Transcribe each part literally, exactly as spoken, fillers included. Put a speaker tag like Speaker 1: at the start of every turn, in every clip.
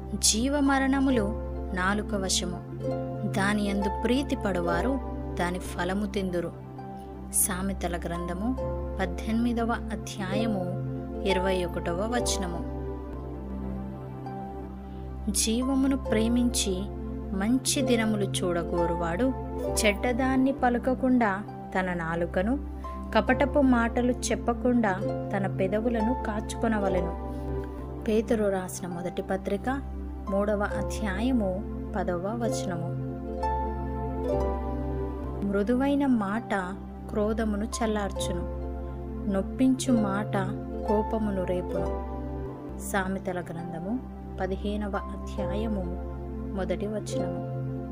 Speaker 1: జీవమరణములు నాలుక వశము, దాని యందు ప్రీతి పడువారు దాని ఫలము తిందురు. సామెతల గ్రంథము పద్దెనిమిదవ అధ్యాయము ఇరవై ఒకటవ వచనము. జీవమును ప్రేమించి మంచి దినములు చూడగోరువాడు చెడ్డదాన్ని పలుకకుండా తన నాలుకను, కపటపు మాటలు చెప్పకుండా తన పెదవులను కాచుకొనవలెను. పేతురు రాసిన మొదటి పత్రిక మూడవ అధ్యాయము పదవ వచనము. మృదువైన మాట క్రోధమును చల్లార్చును, నొప్పించు మాట కోపమును రేపును. సామెతల గ్రంథము పదిహేనవ అధ్యాయము మొదటి వచనము.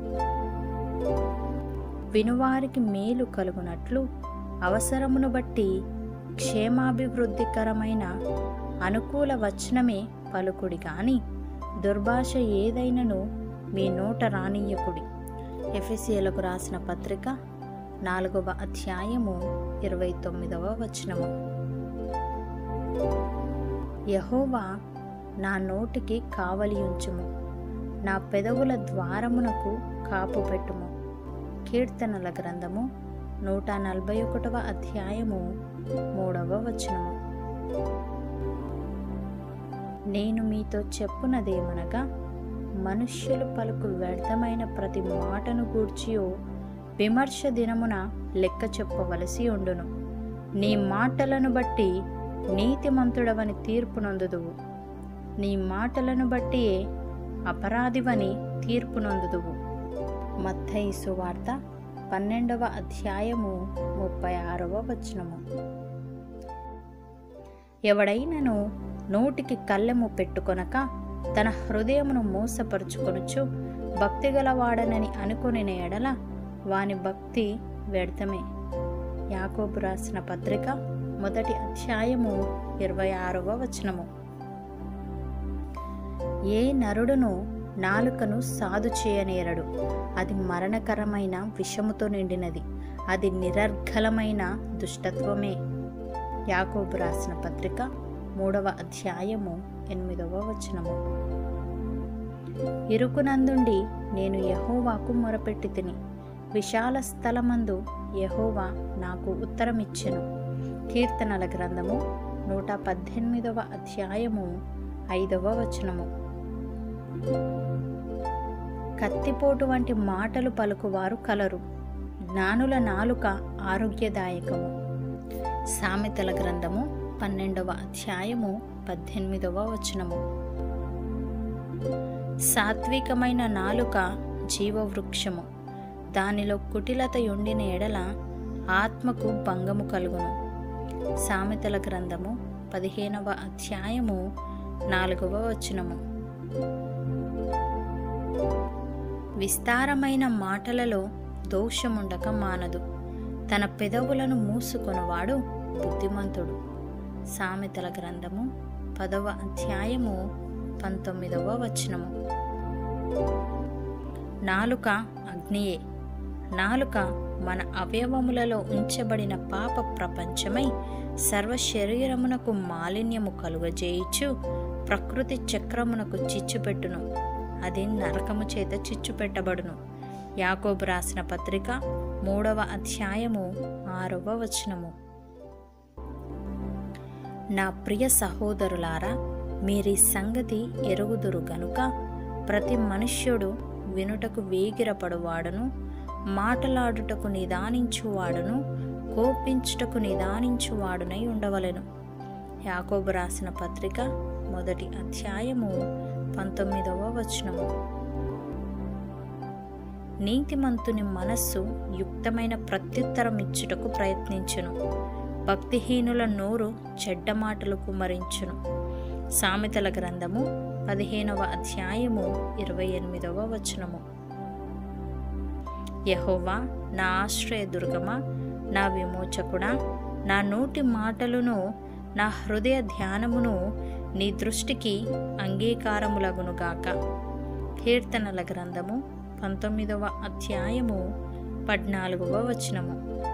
Speaker 1: వినువారికి మేలు కలుగునట్లు అవసరమును బట్టి క్షేమాభివృద్ధికరమైన అనుకూల వచనమే పలుకుడి గాని దుర్భాష ఏదైనను మీ నోట రానియ్యకుడి. ఎఫెసీయులకు రాసిన పత్రిక నాలుగవ అధ్యాయము ఇరవై తొమ్మిదవ వచనము. యెహోవా నా నోటికి కావలియుంచుము, నా పెదవుల ద్వారమునకు కాపు పెట్టుము. కీర్తనల గ్రంథము నూట నలభై ఒకటవ అధ్యాయము మూడవ వచనము. నేను మీతో చెప్పునదేమనగా, మనుష్యులు పలుకు వ్యర్థమైన ప్రతి మాటను గూర్చియో విమర్శ దినమున లెక్క చెప్పవలసి ఉండును. నీ మాటలను బట్టి నీతిమంతుడవని తీర్పు నొందుదువు, నీ మాటలను బట్టియే అపరాధివని తీర్పు నొందుదువు. మత్తయి సువార్త పన్నెండవ అధ్యాయము ముప్పై ఆరవ వచనము. ఎవడైనను నోటికి కళ్ళెము పెట్టుకొనక తన హృదయమును మోసపరుచుకొనుచు భక్తిగలవాడనని అనుకొనిన ఎడల వాని భక్తి వ్యర్థమే. యాకోబు రాసిన పత్రిక మొదటి అధ్యాయము ఇరవై ఆరవ వచనము. ఏ నరుడును నాలుకను సాధు చేయనేరడు, అది మరణకరమైన విషముతో నిండినది, అది నిరర్ఘలమైన దుష్టత్వమే. యాకోబు రాసిన పత్రిక మూడవ అధ్యాయము ఎనిమిదవ వచనము. ఇరుకునందుండి నేను యెహోవాకు మొరపెట్టి తిని, విశాల స్థలమందు యెహోవా నాకు ఉత్తరమిచ్చెను. కీర్తనల గ్రంథము నూట పద్దెనిమిదవ అధ్యాయము ఐదవ వచనము. కత్తిపోటు వంటి మాటలు పలుకువారు కలరు, జ్ఞానుల నాలుక ఆరోగ్యదాయకము. సామెతల గ్రంథము పన్నెండవ అధ్యాయము పద్దెనిమిదవ వచనము. సాత్వికమైన నాలుక జీవవృక్షము, దానిలో కుటిలత ఉండిన ఎడల ఆత్మకు భంగము కలుగును. సామెతల గ్రంథము పదిహేనవ అధ్యాయము నాలుగవ వచనము. విస్తారమైన మాటలలో దోషముండక మానదు, తన పెదవులను మూసుకొనువాడు బుద్ధిమంతుడు. సామెతల గ్రంథము పదవ అధ్యాయము పంతొమ్మిదవ వచనము. నాలుక అగ్నియే, నాలుక మన అవయవములలో ఉంచబడిన పాప ప్రపంచమై సర్వ శరీరమునకు మాలిన్యము కలుగజేయుచు ప్రకృతి చక్రమునకు చిచ్చుపెట్టును, అది నరకము చేత చిచ్చుపెట్టబడును. యాకోబు రాసిన పత్రిక మూడవ అధ్యాయము ఆరవ వచనము. నా ప్రియ సహోదరులారా, మీరీ సంగతి ఎరుగుదురు గనుక ప్రతి మనుష్యుడు వినుటకు వేగిరపడువాడును, మాటలాడుటకు నిదానించువాడును, కోపించుటకు నిదానించువాడునై ఉండవలెను. యాకోబు రాసిన పత్రిక మొదటి అధ్యాయము పంతొమ్మిదవ వచనము. నీతిమంతుని మనస్సు యుక్తమైన ప్రత్యుత్తరం ఇచ్చుటకు ప్రయత్నించును, భక్తిహీనుల నోరు చెడ్డ మాటలు కుమ్మరించును. సామెతల గ్రంథము పదిహేనవ అధ్యాయము ఇరవై ఎనిమిదవ వచనము. యెహోవా నా ఆశ్రయ దుర్గమా, నా విమోచకుడా, నా నోటి మాటలును నా హృదయ ధ్యానమును నీ దృష్టికి అంగీకారములగునుగాక. కీర్తనల గ్రంథము పంతొమ్మిదవ అధ్యాయము పద్నాలుగవ వచనము.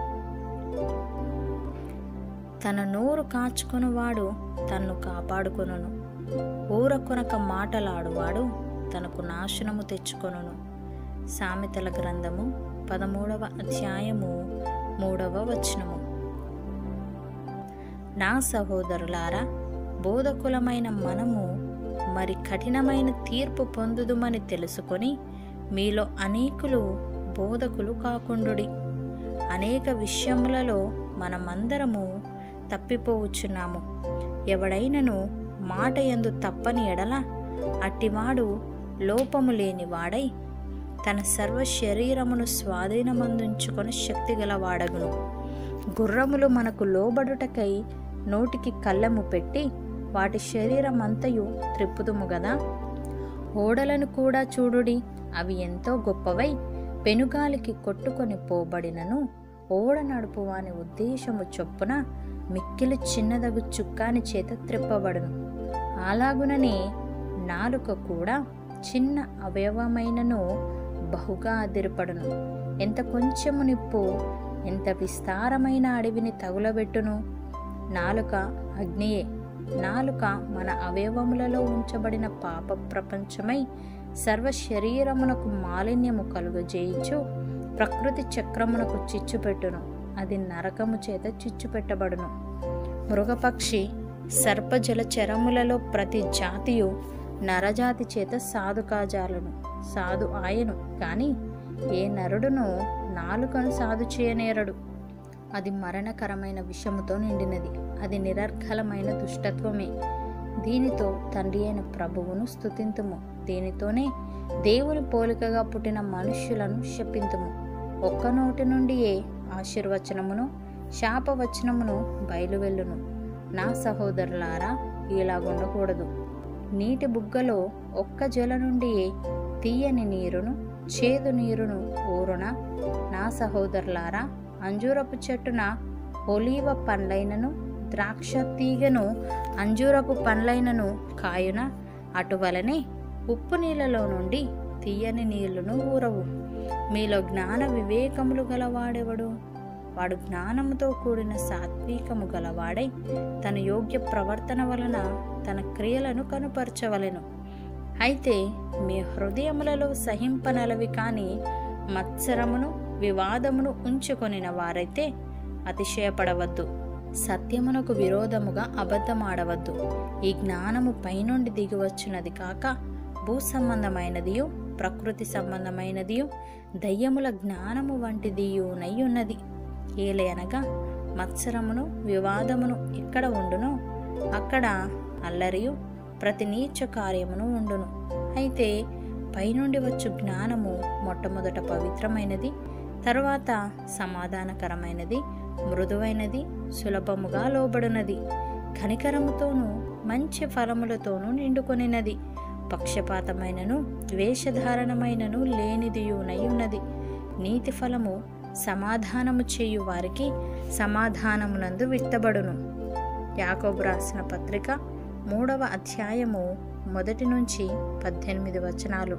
Speaker 1: తన నోరు కాచుకొనువాడు తన్ను కాపాడుకొనును, ఊరకొనక మాటలాడువాడు తనకు నాశనము తెచ్చుకొనును. సామెతల గ్రంథము పదమూడవ అధ్యాయము మూడవ వచనము. నా సహోదరులారా, బోధకులమైన మనము మరి కఠినమైన తీర్పు పొందుదుమని తెలుసుకొని మీలో అనేకులు బోధకులు కాకుండుడి. అనేక విషయములలో మనమందరము తప్పిపోవచ్చున్నాము. ఎవడైనను మాట యందు తప్పని ఎడల అట్టివాడు లోపము లేని వాడై తన సర్వ శరీరమును స్వాధీనమందుంచుకొని శక్తి గలవాడగును. గుర్రములు మనకు లోబడుటకై నోటికి కళ్ళెము పెట్టి వాటి శరీరమంతయు త్రిప్పుదుము గదా. ఓడలను కూడా చూడుడి, అవి ఎంతో గొప్పవై పెనుగాలికి కొట్టుకొని పోబడినను ఓడ నడుపు వాని ఉద్దేశము చొప్పున మిక్కిలి చిన్నదగు చుక్కాని చేత త్రిప్పబడును. అలాగుననే నాలుక కూడా చిన్న అవయవమైనను బహుగా అదిరిపడును. ఎంత కొంచెము నిప్పు ఎంత విస్తారమైన అడవిని తగులబెట్టును. నాలుక అగ్నియే. నాలుక మన అవయవములలో ఉంచబడిన పాప ప్రపంచమై సర్వ శరీరమునకు మాలిన్యము కలుగజేయించు ప్రకృతి చక్రమునకు చిచ్చుపెట్టును. అది నరకము చేత చిచ్చుపెట్టబడును. మృగపక్షి సర్పజల చరములలో ప్రతి జాతియు నరజాతి చేత సాధు కాజాలను సాధు ఆయను, కాని ఏ నరుడును నాలుకను సాధు చేయనేరడు. అది మరణకరమైన విషముతో నిండినది. అది నిరర్ఘలమైన దుష్టత్వమే. దీనితో తండ్రి అయిన ప్రభువును స్తుతింతుము. దీనితోనే దేవుని పోలికగా పుట్టిన మనుష్యులను శపింతుము. ఒక్క నోటి నుండియే ఆశీర్వచనమును శాపవచనమును బయలువెళ్ళును. నా సహోదరులారా, ఇలాగుండకూడదు. నీటి బుగ్గలో ఒక్క జల నుండియే తీయని నీరును చేదు నీరును ఊరున. నా సహోదరులారా, అంజూరపు చెట్టున ఒలీవ పండ్లైనను ద్రాక్ష తీగను అంజూరపు పండ్లైనను కాయున. అటువలనే ఉప్పు నీళ్ళలో నుండి తీయని నీళ్లను ఊరవు. మీలో జ్ఞాన వివేకములు గలవాడెవడు? వాడు జ్ఞానముతో కూడిన సాత్వికము గలవాడై తన యోగ్య ప్రవర్తన వలన తన క్రియలను కనుపరచవలెను. అయితే మీ హృదయములలో సహింపనలవి కాని మత్సరమును వివాదమును ఉంచుకొనిన వారైతే అతిశయపడవద్దు. సత్యమునకు విరోధముగా అబద్ధమాడవద్దు. ఈ జ్ఞానము పైనుండి దిగివచ్చున్నది కాక భూ సంబంధమైనదియు ప్రకృతి సంబంధమైనదియు దయ్యముల జ్ఞానము వంటిదియునై ఉన్నది. ఏలయనగా మత్సరమును వివాదమును ఎక్కడ ఉండునో అక్కడ అల్లరియు ప్రతి నీచ కార్యమును ఉండును. అయితే పైనుండి వచ్చు జ్ఞానము మొట్టమొదట పవిత్రమైనది, తరువాత సమాధానకరమైనది, మృదువైనది, సులభముగా లోబడినది, కనికరముతోనూ మంచి ఫలములతోనూ నిండుకొనినది, పక్షపాతమైనను ద్వేషధారణమైనను లేనిదియునై ఉన్నది. నీతి ఫలము సమాధానము చేయు వారికి సమాధానమునందు విత్తబడును. యాకోబు రాసిన పత్రిక మూడవ అధ్యాయము మొదటి నుంచి పద్దెనిమిది వచనాలు.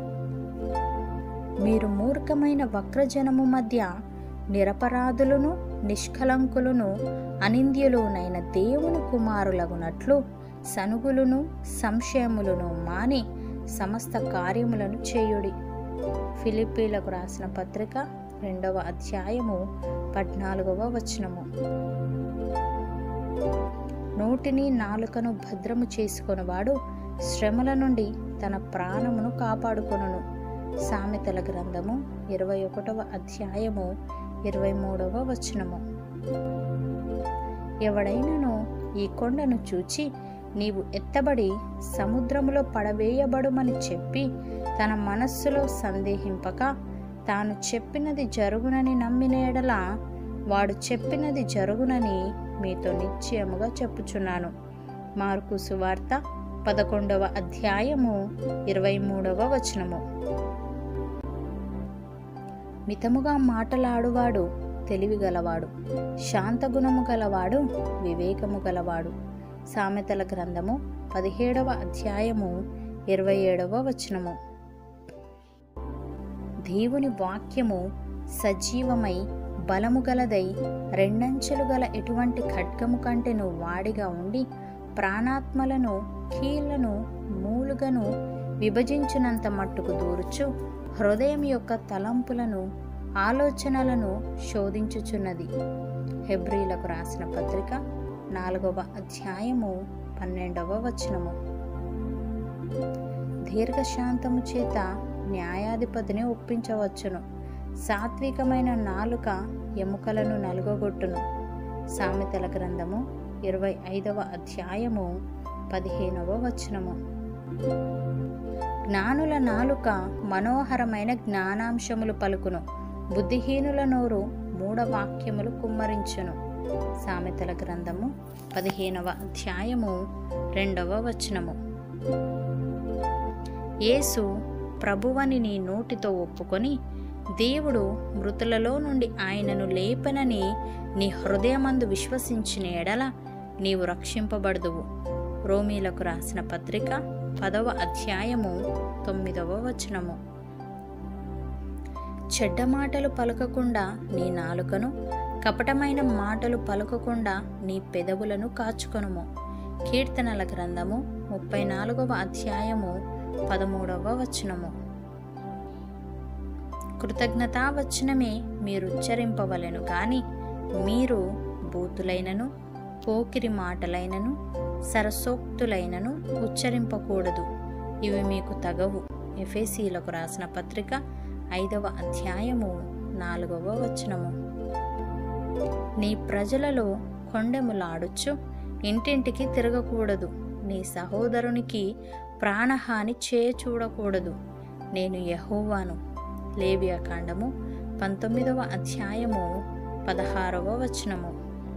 Speaker 1: మీరు మూర్ఖమైన వక్రజనము మధ్య నిరపరాధులను నిష్కలంకులను అనింద్యులునైన దేవుని కుమారులగునట్లు సనుగులను సంశయములను మాని సమస్త కార్యములను చేయుడి. ఫిలిప్పీలకు రాసిన పత్రిక రెండవ అధ్యాయము పద్నాలుగవ వచనము. నోటిని నాలుకను భద్రము చేసుకొనువాడు శ్రమల నుండి తన ప్రాణమును కాపాడుకొనును. సామెతల గ్రంథము ఇరవై ఒకటవ అధ్యాయము ఇరవై మూడవ వచనము. ఎవడైనను ఈ కొండను చూచి నీవు ఎత్తబడి సముద్రములో పడవేయబడుమని చెప్పి తన మనస్సులో సందేహింపక తాను చెప్పినది జరుగునని నమ్మిన ఎడల వాడు చెప్పినది జరుగునని మీతో నిశ్చయముగా చెప్పుచున్నాను. మార్కు సువార్త పదకొండవ అధ్యాయము ఇరవై మూడవ వచనము. మితముగా మాటలాడువాడు తెలివిగలవాడు, శాంతగుణము గలవాడు వివేకము గలవాడు. సామెతల గ్రంథము పదిహేడవ అధ్యాయము ఇరవై ఏడవ వచనము. దేవుని వాక్యము సజీవమై బలము గలదై రెండంచెలు గల ఎటువంటి ఖడ్గము కంటే నువ్వు వాడిగా ఉండి ప్రాణాత్మలను కీళ్లను మూలుగను విభజించినంత మట్టుకు దూరుచు హృదయం యొక్క తలంపులను ఆలోచనలను శోధించుచున్నది. హెబ్రీలకు రాసిన పత్రిక నాలుగవ అధ్యాయము పన్నెండవ వచనము. దీర్ఘశాంతము చేత న్యాయాధిపతిని ఒప్పించవచ్చును, సాత్వికమైన నాలుక ఎముకలను నలుగగొట్టును. సామెతల గ్రంథము ఇరవై ఐదవ అధ్యాయము పదిహేనవ వచనము. జ్ఞానుల నాలుక మనోహరమైన జ్ఞానాంశములు పలుకును, బుద్ధిహీనుల నోరు మూఢవాక్యములు కుమ్మరించును. సామెతల గ్రంథము పదిహేనవ అధ్యాయము రెండవ వచనము. యేసు ప్రభువని నీ నోటితో ఒప్పుకొని దేవుడు మృతులలో నుండి ఆయనను లేపనని నీ హృదయమందు విశ్వసించిన ఎడల నీవు రక్షింపబడుదువు. రోమీలకు రాసిన పత్రిక పదవ అధ్యాయము తొమ్మిదవ వచనము. చెడ్డ మాటలు పలకకుండా నీ నాలుకను, కపటమైన మాటలు పలకకుండా నీ పెదవులను కాచుకొనుము. కీర్తనల గ్రంథము ముప్పై నాలుగవ అధ్యాయము పదమూడవ వచనము. కృతజ్ఞతావచనమే మీరు ఉచ్చరింపవలెను గాని మీరు బూతులైనను పోకిరి మాటలైనను సరసోక్తులైనను ఉచ్చరింపకూడదు, ఇవి మీకు తగవు. ఎఫెసీలకు రాసిన పత్రిక ఐదవ అధ్యాయము నాలుగవ వచనము. నీ ప్రజలలో కొండెములాడుచు ఇంటింటికి తిరగకూడదు, నీ సహోదరునికి ప్రాణహాని చేయ చూడకూడదు, నేను యెహోవాను. లేవియాకాండము పంతొమ్మిదవ అధ్యాయము పదహారవ వచనము.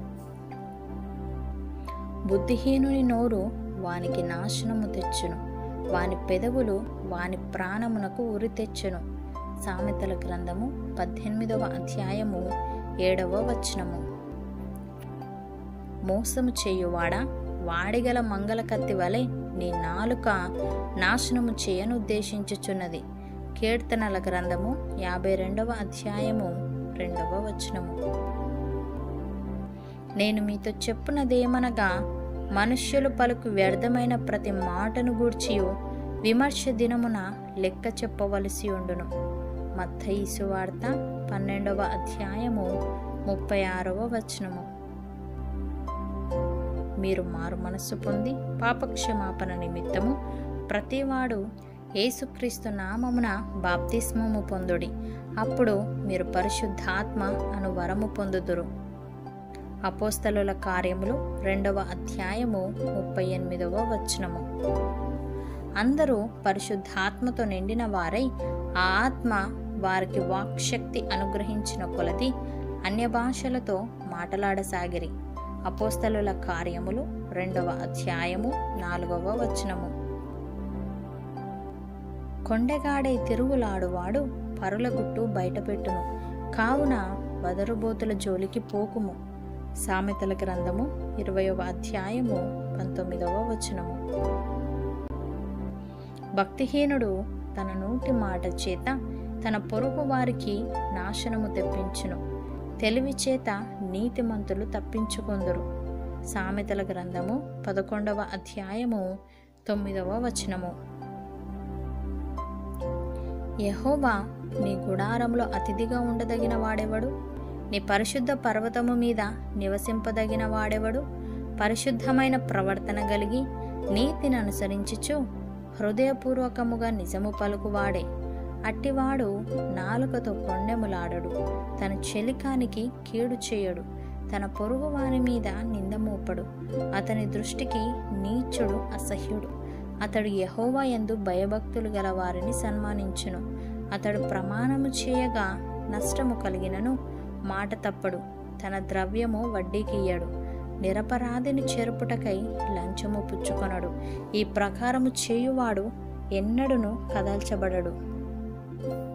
Speaker 1: బుద్ధిహీనుని నోరు వానికి నాశనము తెచ్చును, వాని పెదవులు వాని ప్రాణమునకు ఉరి తెచ్చును. సామెతల గ్రంథము పద్దెనిమిదవ అధ్యాయము ఏడవ వచనము. మోసము చేయువాడా, వాడిగల మంగళ కత్తి వలె నీ నాలుక నాశనము చేయనుద్దేశించుచున్నది. కీర్తనల గ్రంథము యాభై రెండవ అధ్యాయము రెండవ వచనము. నేను మీతో చెప్పునదేమనగా, మనుష్యులు పలుకు వ్యర్థమైన ప్రతి మాటను గూర్చియు విమర్శ దినమున లెక్క చెప్పవలసి ఉండును. మత్తయి సువార్త పన్నెండవ అధ్యాయము ముప్పై ఆరవ వచనము. మీరు మారు మనస్సు పొంది పాపక్షమాపణ నిమిత్తము ప్రతివాడు యేసుక్రీస్తు నామమున బాప్తిస్మము పొందుడి, అప్పుడు మీరు పరిశుద్ధాత్మ అను వరము పొందుదురు. అపోస్తలుల కార్యములు రెండవ అధ్యాయము ముప్పై ఎనిమిదవ వచనము. అందరూ పరిశుద్ధాత్మతో నిండిన వారై ఆ ఆత్మ వారికి వాక్శక్తి అనుగ్రహించిన కొలది అన్య భాషలతో మాటలాడసాగిరి. అపోస్తలుల కార్యములు రెండవ అధ్యాయము నాలుగవ వచనము. కొండెగాడై తిరుగులాడువాడు పరుల గుట్టు బయటపెట్టును, కావున వదరుబోతుల జోలికి పోకుము. సామెతల గ్రంథము ఇరవయవ అధ్యాయము పంతొమ్మిదవ వచనము. భక్తిహీనుడు తన నోటి మాట చేత తన పొరుగు వారికి నాశనము తెప్పించును, తెలివి చేత నీతిమంతులు తప్పించుకొందురు. సామెతల గ్రంథము పదకొండవ అధ్యాయము తొమ్మిదవ వచనము. యెహోవా నీ గుడారంలో అతిథిగా ఉండదగిన వాడెవడు? నీ పరిశుద్ధ పర్వతము మీద నివసింపదగిన వాడెవడు? పరిశుద్ధమైన ప్రవర్తన కలిగి నీతిని అనుసరించుచు హృదయపూర్వకముగా నిజము పలుకువాడే. అట్టివాడు నాలుకతో కొండెములాడడు, తన చెలికానికి కీడు చేయడు, తన పొరుగు వారి మీద నింద మోపడు. అతని దృష్టికి నీచుడు అసహ్యుడు. అతడు యెహోవా యందు భయభక్తులు గల వారిని సన్మానించును. అతడు ప్రమాణము చేయగా నష్టము కలిగినను మాట తప్పడు, తన ద్రవ్యము వడ్డీకియ్యడు. నిరపరాధిని చెరుపుటకై లంచము పుచ్చుకొనడు. ఈ ప్రకారము చేయువాడు ఎన్నడును కదల్చబడడు.